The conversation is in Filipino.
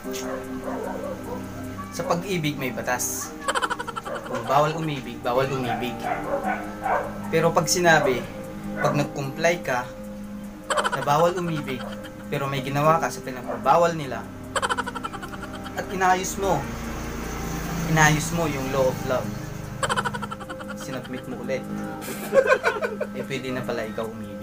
Sa pag-ibig may batas. Kung bawal umibig, bawal umibig. Pero pag sinabi, pag nag-comply ka na bawal umibig, pero may ginawa ka sa pinagbabawal nila, at inayos mo yung law of love, sinubmit mo ulit, eh pwede na pala ikaw umibig.